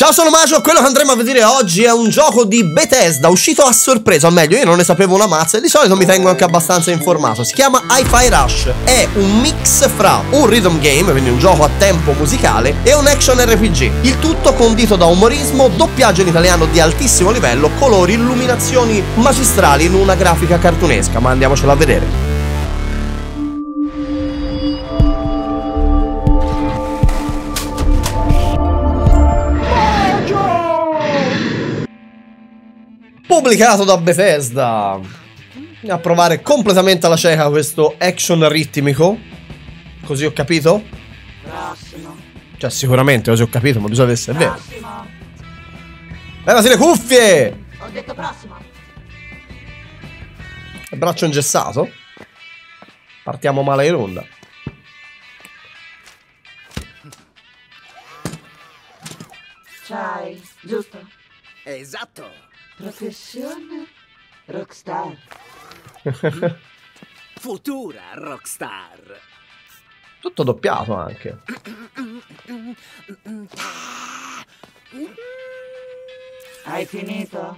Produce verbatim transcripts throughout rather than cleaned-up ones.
Ciao, sono Macio, quello che andremo a vedere oggi è un gioco di Bethesda, uscito a sorpresa, o meglio io non ne sapevo una mazza e di solito mi tengo anche abbastanza informato. Si chiama Hi-Fi Rush, è un mix fra un rhythm game, quindi un gioco a tempo musicale, e un action R P G. Il tutto condito da umorismo, doppiaggio in italiano di altissimo livello, colori, illuminazioni magistrali in una grafica cartunesca, ma andiamocelo a vedere. Pubblicato da Bethesda. Andiamo a provare completamente alla cieca questo action ritmico. Così ho capito? Prossimo. Cioè sicuramente così ho capito, ma bisogna vedere se è vero. Levati le cuffie! Ho detto prossimo. Il braccio ingessato. Partiamo male in ronda. C'hai, giusto? Esatto. Professione rockstar. Futura rockstar. Tutto doppiato anche. Hai finito?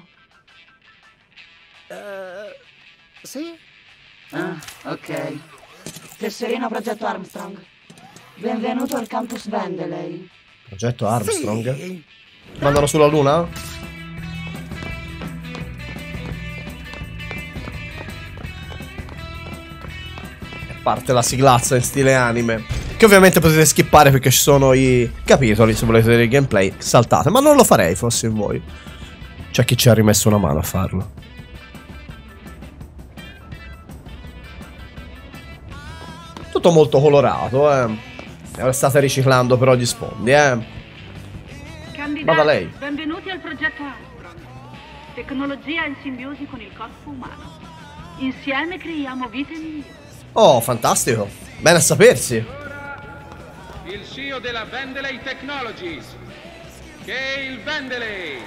Uh, sì? Ah, ok. Tesserino Progetto Armstrong. Benvenuto al campus Vandelay. Progetto Armstrong? Sì. Mandano sulla luna? Parte la siglazza in stile anime, che ovviamente potete skippare perché ci sono i capitoli se volete vedere il gameplay, saltate, ma non lo farei fossi in voi. C'è chi ci ha rimesso una mano a farlo. Tutto molto colorato, eh. E state riciclando però gli sfondi, eh. Candidati, Vada lei. benvenuti al progetto Armstrong. Tecnologia in simbiosi con il corpo umano. Insieme creiamo vite migliori. Oh, fantastico. Bene a sapersi. Il C E O della Vandelay Technologies, Cale Vandelay.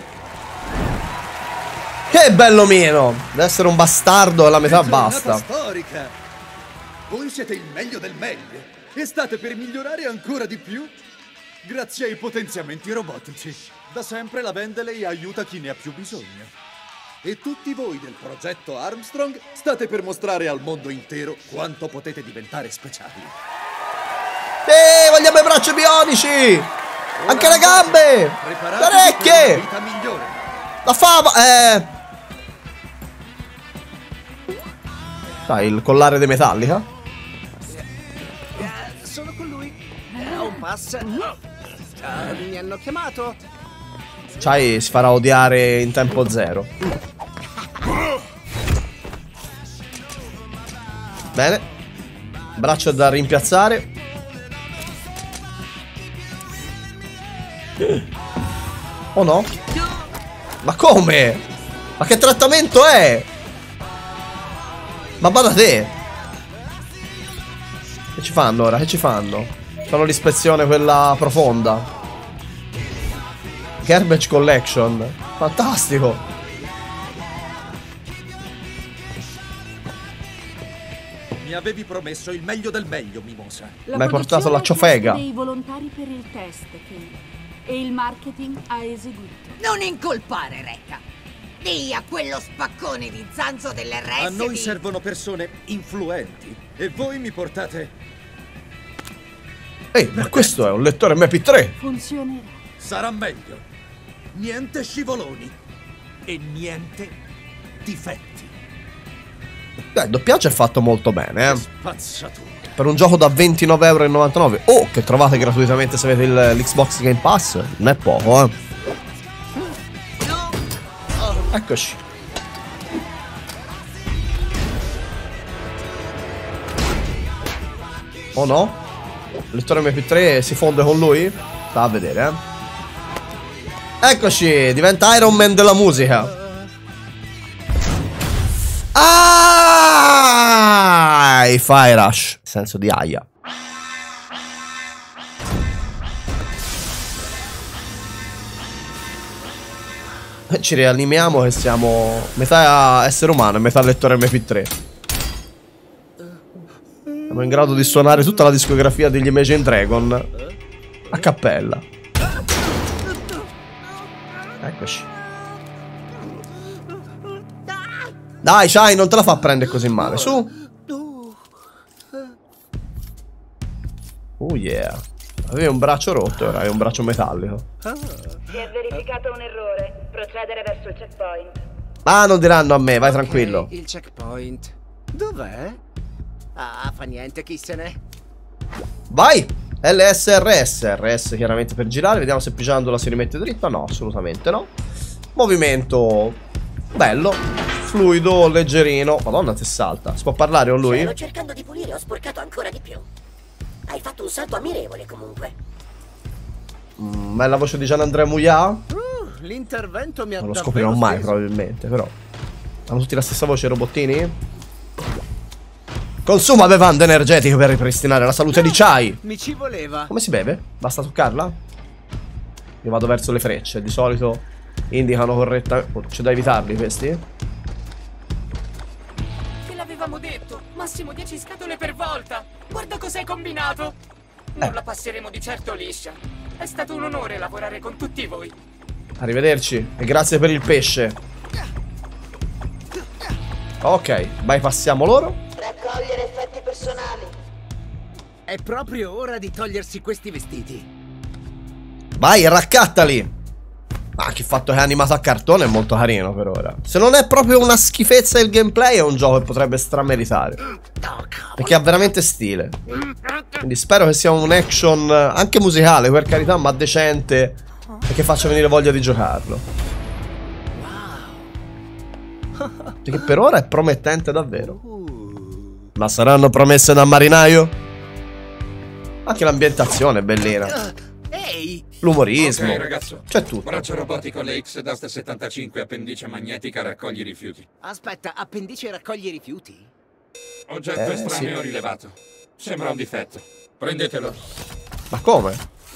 Che bello meno. Deve essere un bastardo e la metà basta. Storica. Voi siete il meglio del meglio e state per migliorare ancora di più grazie ai potenziamenti robotici. Da sempre la Vandelay aiuta chi ne ha più bisogno. E tutti voi del progetto Armstrong state per mostrare al mondo intero quanto potete diventare speciali. Eeeh, vogliamo i bracci bionici! Anche le gambe! Le orecchie! Vita migliore. La fava! Eh... Sai, il collare di Metallica? Eh, sono con lui. Eh, un pass. Uh, mi hanno chiamato. Sai, si farà odiare in tempo zero. Bene. Braccio da rimpiazzare. Oh no? Ma come? Ma che trattamento è? Ma bada te. Che ci fanno ora? Che ci fanno? Fanno l'ispezione quella profonda. Garbage Collection. Fantastico. Mi avevi promesso il meglio del meglio, Mimosa. Mi hai portato la ciofega. Dei volontari per il test, Kate. E il marketing ha eseguito. Non incolpare, Recca. Dì a quello spaccone di zanzo dell'R S. A noi servono persone influenti e voi mi portate... Ehi, ma questo è un lettore M P tre. Funzionerà. Sarà meglio. Niente scivoloni e niente difetti. Beh, il doppiaggio è fatto molto bene, eh. Spazzatura. Per un gioco da ventinove e novantanove euro, oh, che trovate gratuitamente se avete l'Xbox Game Pass, non è poco, eh. Eccoci. Oh no? Il lettore M P tre si fonde con lui? Sta a vedere, eh. Eccoci, diventa Iron Man della musica. Ah! Hi-Fi Rush, senso di aia. Ci rianimiamo che siamo metà essere umano e metà lettore M P tre. Siamo in grado di suonare tutta la discografia degli Imagine Dragon a cappella. Eccoci. Dai, Chai, non te la fa prendere così male, su. Oh yeah. Avevi un braccio rotto, ora hai un braccio metallico. Si è verificato un errore. Procedere verso il checkpoint. Ah, non diranno a me, vai tranquillo. Ok, il checkpoint. Dov'è? Ah, fa niente, chi se ne... Vai! L S R S. R S chiaramente per girare. Vediamo se pigiandola si rimette dritta. No, assolutamente no. Movimento bello, fluido, leggerino. Madonna, te salta. Si può parlare con lui? Stavo cercando di pulire, ho sporcato ancora di più. Hai fatto un salto ammirevole comunque. Mm, bella voce di Gianandrea Mujà. Uh, l'intervento mi ha Non lo davvero scoprirò mai steso. probabilmente, però. Hanno tutti la stessa voce i robottini? Consuma bevande energetiche per ripristinare la salute di Chai. Mi ci voleva. Come si beve? Basta toccarla? Io vado verso le frecce, di solito indicano correttamente. C'è da evitarli questi? Te l'avevamo detto, massimo dieci scatole per volta. Guarda cos'hai combinato. Non Eh. la passeremo di certo liscia. È stato un onore lavorare con tutti voi. Arrivederci e grazie per il pesce. Ok, bypassiamo loro. Raccogliere effetti personali. È proprio ora di togliersi questi vestiti. Vai, raccattali. Ah, che fatto che è animato a cartone è molto carino per ora. Se non è proprio una schifezza il gameplay, è un gioco che potrebbe strameritare. Perché ha veramente stile. Quindi spero che sia un action anche musicale, per carità, ma decente, e che faccia venire voglia di giocarlo. Perché per ora è promettente davvero. Ma saranno promesse da marinaio? Anche l'ambientazione è bellina. Ehi! L'umorismo. Ok, ragazzo. C'è tutto. Braccio robotico L X Dust settantacinque, appendice magnetica, raccogli rifiuti. Aspetta, appendice raccoglie rifiuti? Oggetto Eh, estraneo sì. rilevato. Sembra un difetto. Prendetelo. Ma come?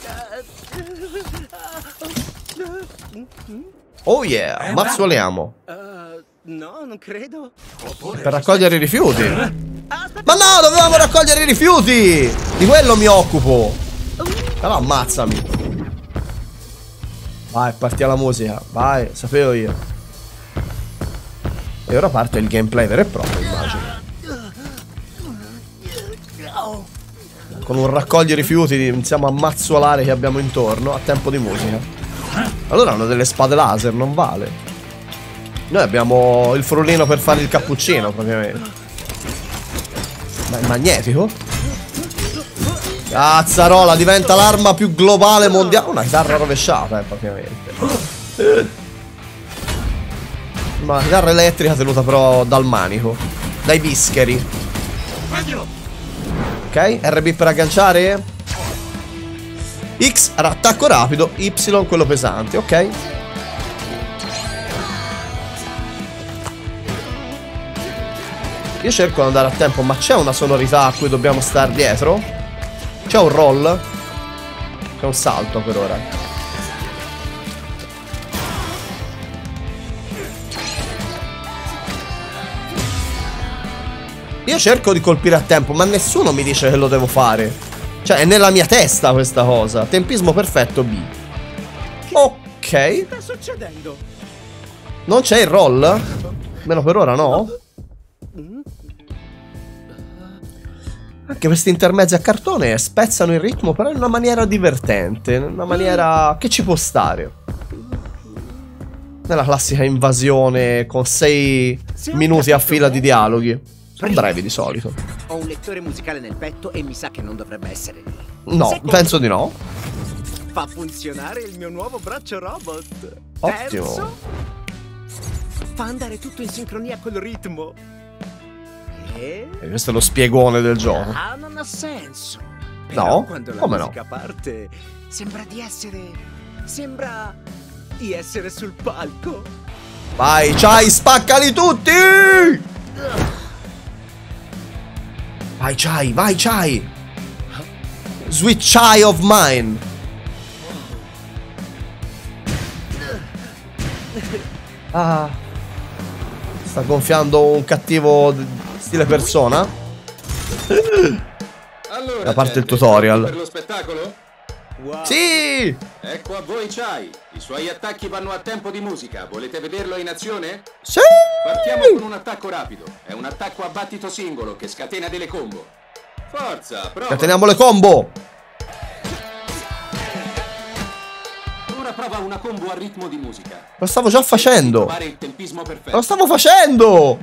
Oh yeah, mazzuoliamo. Uh, no, non credo. Per raccogliere i rifiuti. Ma no, dovevamo raccogliere i rifiuti. Di quello mi occupo. Allora ammazzami. Vai, partiamo la musica. Vai, sapevo io. E ora parte il gameplay vero e proprio, immagino. Con un raccogli rifiuti iniziamo a mazzuolare che abbiamo intorno a tempo di musica. Allora hanno delle spade laser, non vale. Noi abbiamo il frullino per fare il cappuccino, praticamente. Ma è magnetico? Cazzarola, diventa l'arma più globale mondiale. Una chitarra rovesciata, eh, praticamente. Una chitarra elettrica tenuta però dal manico. Dai bischeri. Ok, R B per agganciare. X era attacco rapido, Y quello pesante, ok. Io cerco di andare a tempo, ma c'è una sonorità a cui dobbiamo stare dietro? C'è un roll? C'è un salto per ora. Io cerco di colpire a tempo, ma nessuno mi dice che lo devo fare. Cioè, è nella mia testa questa cosa. Tempismo perfetto B. Ok. Che sta succedendo? Non c'è il roll? Almeno per ora no. Anche questi intermezzi a cartone spezzano il ritmo, però in una maniera divertente. In una maniera che ci può stare. Nella classica invasione con sei minuti a fila di dialoghi. Sono brevi di solito. Ho un lettore musicale nel petto e mi sa che non dovrebbe essere lì. No, Secondo, penso di no. fa funzionare il mio nuovo braccio robot. Ottimo. Terzo, fa andare tutto in sincronia col ritmo. E... E questo è lo spiegone del gioco. Ah, non ha senso. No? Però quando la Come no? musica parte, sembra di essere... Sembra di essere sul palco. Vai, Chai, spaccali tutti! Vai, Chai, vai, Chai! Sweet Chai of mine! Ah. Sta gonfiando un cattivo stile persona. Allora, Da parte il gente, tutorial. Per lo spettacolo? Wow. Sì! Ecco a voi Chai. I suoi attacchi vanno a tempo di musica. Volete vederlo in azione? Sì! Partiamo con un attacco rapido. È un attacco a battito singolo che scatena delle combo. Forza, prova. Scateniamo le combo. Ora prova una combo a ritmo di musica. Lo stavo già facendo. Trovare il tempismo perfetto. Lo stavo facendo.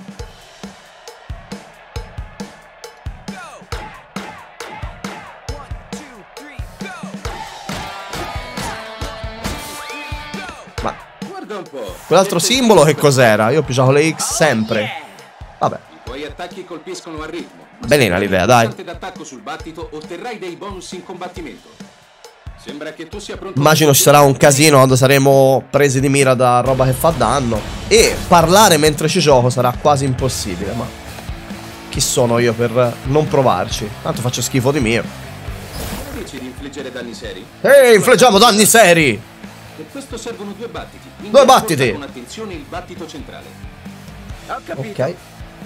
Ma guarda un po'. quell'altro simbolo che cos'era? Io pigiavo le X sempre. Vabbè. I tuoi attacchi colpiscono a ritmo. Benina l'idea, dai. D'attacco sul battito otterrai dei bonus in combattimento. Sembra che tu sia pronto. Immagino ci sarà un casino quando saremo presi di mira da roba che fa danno. E parlare mentre ci gioco sarà quasi impossibile. Ma chi sono io per non provarci? Tanto faccio schifo di mio. Dici di infliggere danni seri? Ehi, infliggiamo danni seri! Per questo servono due battiti. Quindi Due battiti! ascolta con attenzione il battito centrale. Ho capito. Ok.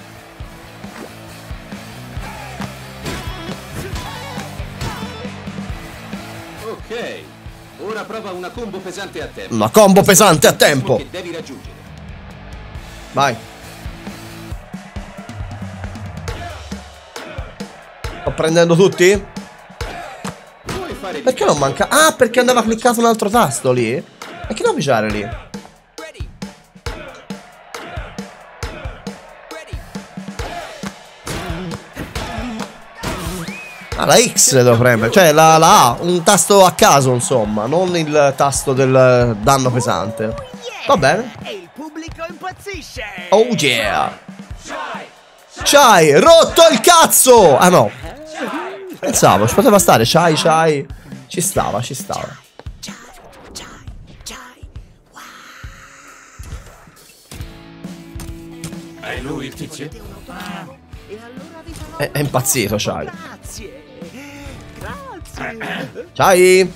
Ok. Ora prova una combo pesante a tempo. Una combo pesante a tempo. Che devi raggiungere. Vai. Sto prendendo tutti? Puoi fare di Perché non manca? Ah, perché andava cliccato un altro tasto lì? E che devo pigiare lì? Ah, la X devo premere. Cioè la, la A, un tasto a caso insomma. Non il tasto del danno pesante. Va bene. E il pubblico impazzisce. Oh yeah. Chai, rotto il cazzo. Ah no. Pensavo, ci poteva stare. Chai, Chai. Ci stava, ci stava. È lui il tizio? È, è impazzito, Chai. Grazie. Grazie. Chai.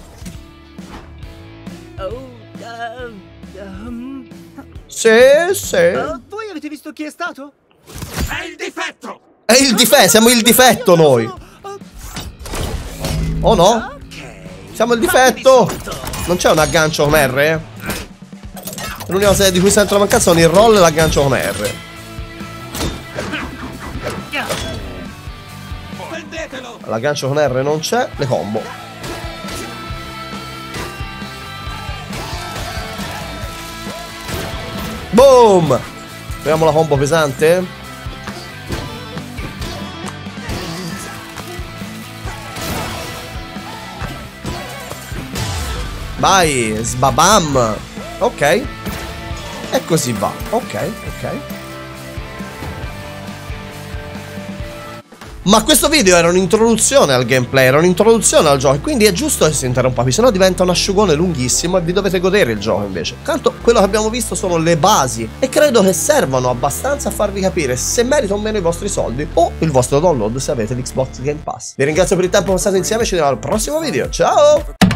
Oh, uh, um, Sì, sì. uh, voi avete visto chi è stato? È il difetto! È il difetto, siamo il difetto noi. Oh no? Siamo il difetto. Non c'è un aggancio con R? L'unica cosa di cui sento la mancanza sono il roll e l'aggancio con R. L'aggancio con R non c'è, le combo. Boom! Proviamo la combo pesante. Vai, sbabam. Ok. E così va. Ok, ok. Ma questo video era un'introduzione al gameplay, era un'introduzione al gioco, e quindi è giusto che si interrompa qui, sennò diventa un asciugone lunghissimo e vi dovete godere il gioco invece. Tanto quello che abbiamo visto sono le basi e credo che servano abbastanza a farvi capire se merita o meno i vostri soldi o il vostro download se avete l'Xbox Game Pass. Vi ringrazio per il tempo passato insieme e ci vediamo al prossimo video. Ciao!